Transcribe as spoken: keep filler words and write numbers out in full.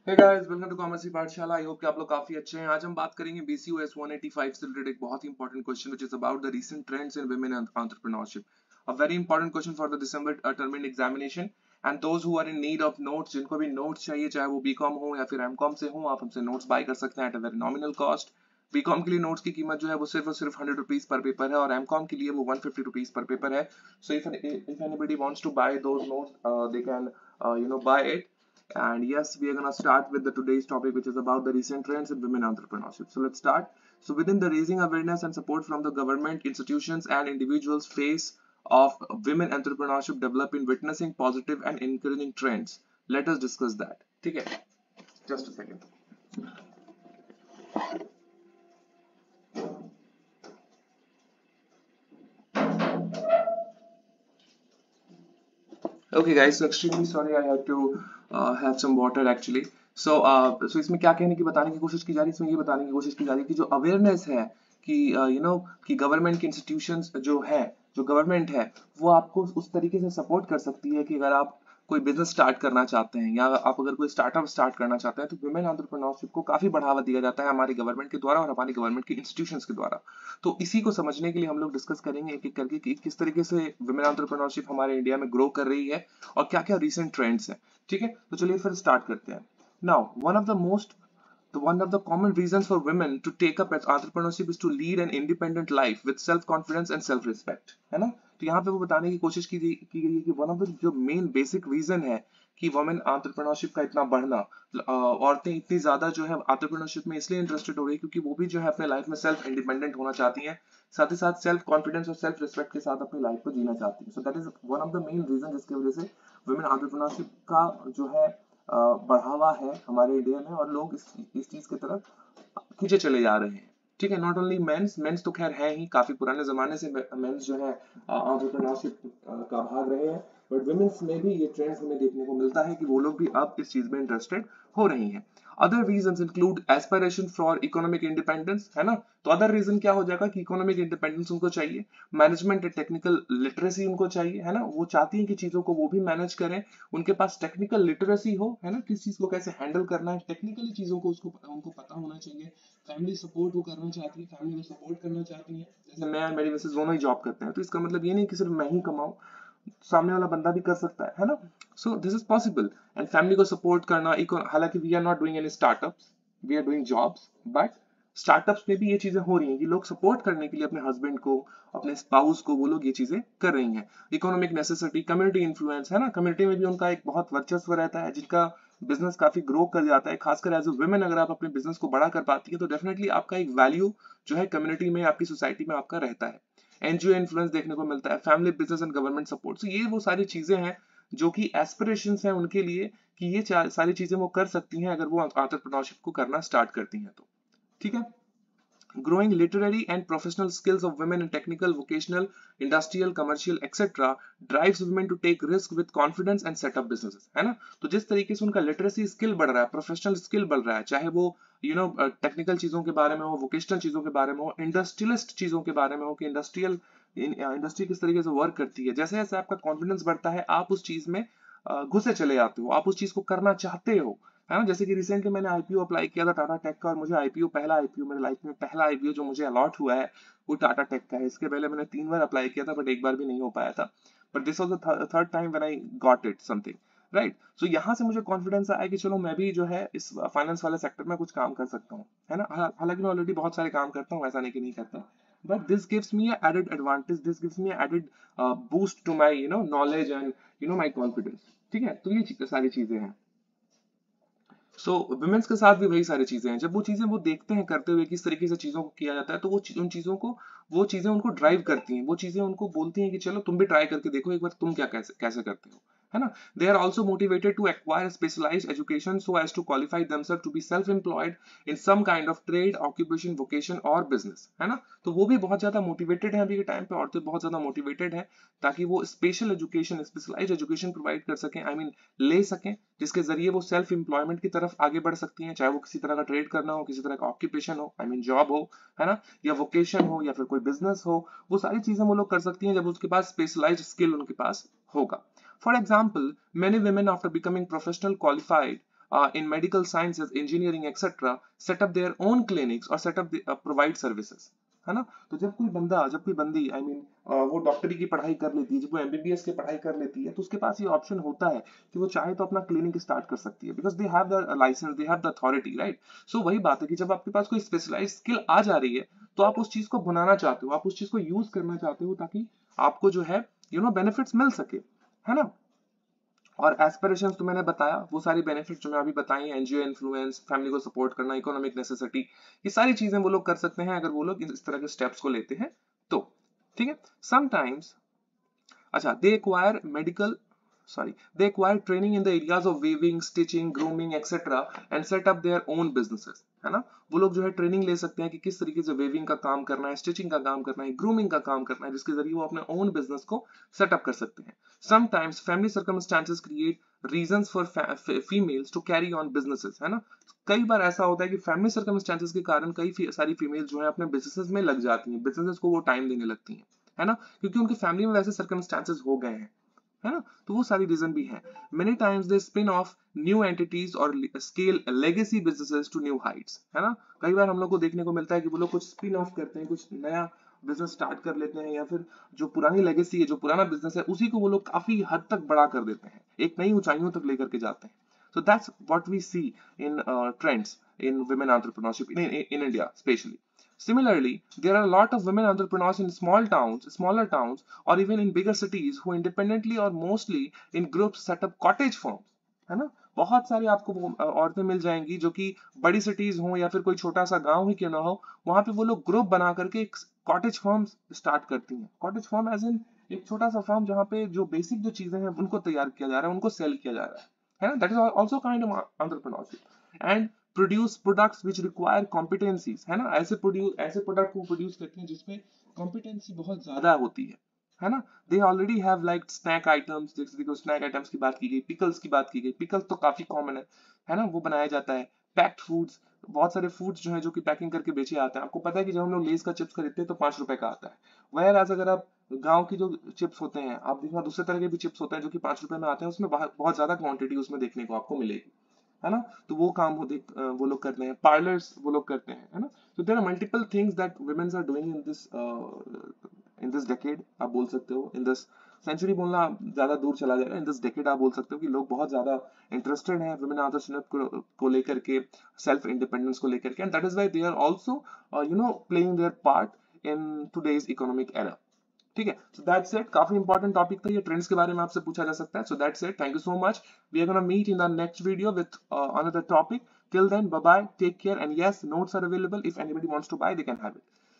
Hey guys, welcome to commerce की पाठशाला। I hope कि आप लोग काफी अच्छे हैं। आज हम बात करेंगे बीसीओएस one eighty-five से रिलेटेड एक बहुत ही important question which is about the recent trends in women entrepreneurship. A very important question for the December term examination and those who are in need of notes, जिनको भी notes चाहिए, चाहे वो BCom हो या फिर एमकॉम से हो, आप हमसे नोट्स बाय कर सकते हैं at a very nominal cost. BCom के लिए नोट्स की कीमत जो है वो सिर्फ और सिर्फ हंड्रेड रुपीज पर पेपर है और एमकॉम के लिए वो वन फिफ्टी रुपीज पर पेपर है। So if if anybody wants to buy those notes they can you know buy it. And yes, we are going to start with the today's topic, which is about the recent trends in women entrepreneurship. So let's start. So within the raising awareness and support from the government, institutions and individuals face of women entrepreneurship develop in witnessing positive and encouraging trends. Let us discuss that. Okay, just a second. Okay guys, so extremely sorry, I had to uh, have some water actually. So uh, so इसमें क्या कहने की बताने की कोशिश की जा रही है, इसमें ये बताने की कोशिश की जा रही है कि जो अवेयरनेस है कि you uh, know you know, कि गवर्नमेंट की इंस्टीट्यूशंस जो है, जो गवर्नमेंट है, वो आपको उस तरीके से सपोर्ट कर सकती है कि अगर आप कोई बिजनेस स्टार्ट करना चाहते हैं या आप अगर कोई स्टार्टअप स्टार्ट करना चाहते हैं तो वुमेन एंटरप्रेन्योरशिप को काफी बढ़ावा दिया जाता है हमारी गवर्नमेंट के द्वारा और हमारी गवर्नमेंट की इंस्टीट्यूशंस के द्वारा। तो इसी को समझने के लिए हम लोग डिस्कस करेंगे एक एक करके कि किस तरीके से वुमेन एंटरप्रेन्योरशिप हमारे इंडिया में ग्रो कर रही है और क्या क्या रिसेंट ट्रेंड्स हैं। ठीक है, तो चलिए फिर स्टार्ट करते हैं। Now one of the most The one of the common reasons for women to take up entrepreneurship is to lead an independent life with self confidence and self respect, है ना। तो यहाँ पे वो बताने की कोशिश की की गई है कि वन ऑफ द जो मेन बेसिक रीजन है कि वुमेन एंटरप्रेन्योरशिप का इतना बढ़ना, औरतें इतनी ज्यादा जो है एंटरप्रेन्योरशिप में इसलिए इंटरेस्टेड हो रही है क्योंकि वो भी जो है अपने लाइफ में सेल्फ इंडिपेंडेंट होना चाहती हैं, साथ ही साथ सेल्फ कॉन्फिडेंस और सेल्फ रिस्पेक्ट के साथ अपनी लाइफ को जीना चाहती हैं। So that is one of the main reason जिसकी वजह से वुमेन एंटरप्रेन्योरशिप का जो है बढ़ावा है हमारे इंडिया में और लोग इस इस चीज की तरफ खींचे चले जा रहे हैं। ठीक है, नॉट ओनली मेंस, मेंस तो खैर है ही, काफी पुराने जमाने से मेंस जो है एंटरप्रेन्योरशिप का भाग रहे हैं, बट वुमेन्स में भी ये ट्रेंड्स हमें देखने को मिलता है कि वो लोग भी अब इस चीज में इंटरेस्टेड हो रही हैं। Other reasons include aspiration for economic independence, है ना। तो अदर रीजन क्या हो जाएगा कि इकोनॉमिक इंडिपेंडेंस उनको चाहिए, मैनेजमेंट एंड टेक्निकल लिटरेसी उनको चाहिए, है ना। वो चाहती हैं कि चीजों को वो भी मैनेज करें, उनके पास टेक्निकल लिटरेसी हो, है ना, किस चीज को कैसे हैंडल करना है, टेक्निकली चीजों को उसको उनको पता होना चाहिए। फैमिली सपोर्ट वो करना चाहती है, फैमिली को सपोर्ट करना चाहती है। जैसे मैं और मेरी मिसेस दोनों ही जॉब करते हैं, तो इसका मतलब ये नहीं कि सिर्फ मैं ही कमाऊं, सामने वाला बंदा भी कर सकता है है ना। So this is possible and family को सपोर्ट करना। हालांकि we are not doing any startups, we are doing jobs, but startups में भी ये चीजें हो रही हैं कि लोग सपोर्ट करने के लिए अपने हस्बैंड को, अपने स्पाउस को, वो लोग ये चीजें कर रही हैं। इकोनॉमिक नेसेसिटी, कम्युनिटी इन्फ्लुएंस, है ना, कम्युनिटी में भी उनका एक बहुत वर्चस्व रहता है, जिनका बिजनेस काफी ग्रो कर जाता है। खासकर एज अ वुमेन अगर आप अपने बिजनेस को बड़ा कर पाती है तो डेफिनेटली आपका एक वैल्यू जो है कम्युनिटी में, आपकी सोसाइटी में आपका रहता है। एनजीओ इन्फ्लुएंस देखने को मिलता है, family business and government support. So ये वो सारी चीजें हैं जो कि एस्पिरेशंस हैं उनके लिए कि ये सारी चीजें वो कर सकती हैं अगर वो एंटरप्रेन्योरशिप को करना स्टार्ट करती हैं तो। ठीक है, growing literary and professional skills of women in technical, vocational, industrial, commercial, et cetera drives women to take risk with confidence and set up businesses, है ना। तो जिस तरीके से उनका लिटरेसी स्किल बढ़ रहा है, प्रोफेशनल स्किल बढ़ रहा है, चाहे वो यू नो टेक्निकल चीजों के बारे में हो, वोकेशनल चीजों के बारे में हो, इंडस्ट्रियलिस्ट चीजों के बारे में हो कि इंडस्ट्रियल इंडस्ट्री किस तरीके से वर्क करती है, जैसे जैसे आपका कॉन्फिडेंस बढ़ता है आप उस चीज में घुसे चले जाते हो, आप उस चीज को करना चाहते हो, है ना। जैसे कि रिसेंटली मैंने आईपीओ अप्लाई किया था टाटा टेक का और मुझे आईपीओ, पहला आईपीओ मेरे लाइफ में, पहला आईपीओ जो मुझे अलॉट हुआ है वो टाटा टेक का है। इसके पहले मैंने तीन बार अप्लाई किया था बट एक बार भी नहीं हो पाया था, but this was the third time when I got it something, right. So यहाँ से मुझे कॉन्फिडेंस आया कि चलो मैं भी जो है इस फाइनेंस वाले सेक्टर में कुछ काम कर सकता हूँ, है ना। हालांकि मैं ऑलरेडी बहुत सारे काम करता हूँ, ऐसा नहीं कि नहीं करता, but this gives me a added advantage, this gives me a added uh, boost to my you know knowledge and you know my confidence। ठीक है, तो ये सारी चीजें हैं। सो so, वुमेन्स के साथ भी वही सारी चीजें हैं, जब वो चीजें वो देखते हैं करते हुए किस तरीके से चीजों को किया जाता है तो वो उन चीजों को, वो चीजें उनको ड्राइव करती हैं, वो चीजें उनको बोलती हैं कि चलो तुम भी ट्राई करके देखो एक बार, तुम क्या कैसे कैसे करते हो, है ना। They are also motivated to acquire specialised education so as to qualify themselves to be self employed in some kind of trade, occupation, vocation और बिजनेस, है ना। तो वो भी बहुत ज्यादा मोटिवेटेड है अभी के टाइम पे, औरतें बहुत ज्यादा मोटिवेटेड है ताकि वो special education, specialised education provide कर सकें, आई मीन ले सकें, जिसके जरिए वो सेल्फ एम्प्लॉयमेंट की तरफ आगे बढ़ सकती हैं, चाहे वो किसी तरह का ट्रेड करना हो, किसी तरह का ऑक्यूपेशन हो, आई मीन जॉब हो, है ना, या वोकेशन हो या फिर कोई बिजनेस हो, वो सारी चीजें वो लोग कर सकती हैं जब उसके पास स्पेशलाइज्ड स्किल उनके पास होगा। For example, many women after becoming professional qualified uh, in medical sciences, engineering, et cetera, set up their own clinics or set up the, uh, provide services, है ना? तो जब कोई बंदा जब कोई बंदी आई I मीन mean, वो डॉक्टरी की पढ़ाई कर लेती है, जब वो एमबीबीएस की पढ़ाई कर लेती है, तो उसके पास ये ऑप्शन होता है कि वो चाहे तो अपना क्लिनिक स्टार्ट कर सकती है, because they have the licence, they have the authority, right? So वही बात है कि जब आपके पास कोई स्पेशलाइज स्किल आ जा रही है, तो आप उस चीज को बनाना चाहते हो, आप उस चीज को यूज करना चाहते हो, ताकि आपको जो है यू नो बेनिफिट्स मिल सके, है ना? और एस्पिरेशंस तो मैंने बताया, वो सारी बेनिफिट्स जो मैं अभी बताई, एनजीओ इन्फ्लुएंस, फैमिली को सपोर्ट करना, इकोनॉमिक नेसेसिटी, ये सारी चीजें वो लोग कर सकते हैं अगर वो लोग इस तरह के स्टेप्स को लेते हैं तो, ठीक है? समटाइम्स, अच्छा, they acquire medical sorry they acquire training in the areas of weaving, stitching, grooming, etc. and set up their own businesses, है ना? वो लोग जो है ट्रेनिंग ले सकते हैं कि किस तरीके से वेविंग का काम करना है, स्टिचिंग का काम करना है, ग्रूमिंग का काम करना है, जिसके जरिए वो अपने ओन बिजनेस को सेटअप कर सकते हैं. Sometimes family circumstances create reasons for females to carry on businesses, है ना? कई बार ऐसा होता है कि फैमिली सर्कमस्टांसेस के कारण कई सारी फीमेल जो है अपने बिजनेसेस में लग जाती हैं, बिजनेसेस को वो टाइम देने लगती हैं, है ना? क्योंकि उनकी फैमिली में वैसे सर्कमस्टांसेस हो गए हैं, है ना? तो वो सारी रीजन भी है. Many times they spin off new entities और scale legacy businesses to new heights, है ना? कई बार हम लोग को देखने को मिलता है कि वो लोग कुछ स्पिन ऑफ करते हैं, कुछ नया बिजनेस स्टार्ट कर लेते हैं, या फिर जो पुरानी लेगेसी है, जो पुराना बिजनेस है, उसी को वो लोग काफी हद तक बड़ा कर देते हैं, एक नई ऊंचाइयों तक लेकर के जाते हैं. So that's what we see in uh, trends in women entrepreneurship in, in, in India especially. Similarly, there are a lot of women entrepreneurs in small towns, smaller towns, or even in bigger cities who independently or mostly in groups set up cottage farms, है ना? बहुत सारी आपको औरतें मिल जाएंगी जो कि बड़ी सिटीज हो या फिर कोई छोटा सा गांव ही क्यों ना हो, वहां पे वो लोग ग्रुप बना करके एक कॉटेज फार्म स्टार्ट करती हैं. कॉटेज फार्म एज इन एक छोटा सा फार्म जहाँ पे जो बेसिक जो चीजें हैं उनको तैयार किया जा रहा है, उनको सेल किया जा रहा है, है ना? That is also kind of entrepreneurship. And produce products which require competencies, है ना? ऐसे प्रोड्यूस ऐसे प्रोडक्ट को प्रोड्यूस करते हैं जिसमें कॉम्पिटेंसी बहुत ज्यादा होती है, है ना? They already have like snack items, जैसे देखो स्नैक आइटम्स की बात की गई, पिकल्स की बात की गई, पिकल्स तो काफी कॉमन है, है ना? वो बनाया जाता है. पैक्ड फूड्स, बहुत सारे फूड्स जो है जो कि पैकिंग करके बेचे जाते हैं. आपको पता है कि जब हम लोग लेस का चिप्स खरीदते हैं तो पांच रुपए का आता है. वह आज अगर आप गांव की जो चिप्स होते हैं, आप देखना दूसरे तरह के भी चिप्स होते हैं जो कि पांच रुपए में आते हैं, उसमें बहुत ज्यादा क्वांटिटी उसमें देखने को आपको मिलेगी, है ना? तो वो काम हो देख वो लोग करते हैं. पार्लर्स वो लोग करते हैं, है ना? तो there are multiple things that womens are doing in this in this decade, आप बोल सकते हो. इन दिस सेंचुरी बोलना ज्यादा दूर चला जाएगा, इन दिस डेकेड आप बोल सकते हो कि लोग बहुत ज्यादा इंटरेस्टेड हैं वुमेन एंटरप्रेन्योरशिप को, को लेकर के, सेल्फ इंडिपेंडेंस को लेकर के, and that is why they are also you know playing their part in today's economic era. ठीक है? So that's it. काफी इंपॉर्टेंट टॉपिक था ये, ट्रेंड्स के बारे में आपसे पूछा जा सकता है. So that's it. Thank you so much. We are gonna meet in the next video with another topic. Till then, bye bye, take care, and yes, notes are available. If anybody wants to buy, they can have it.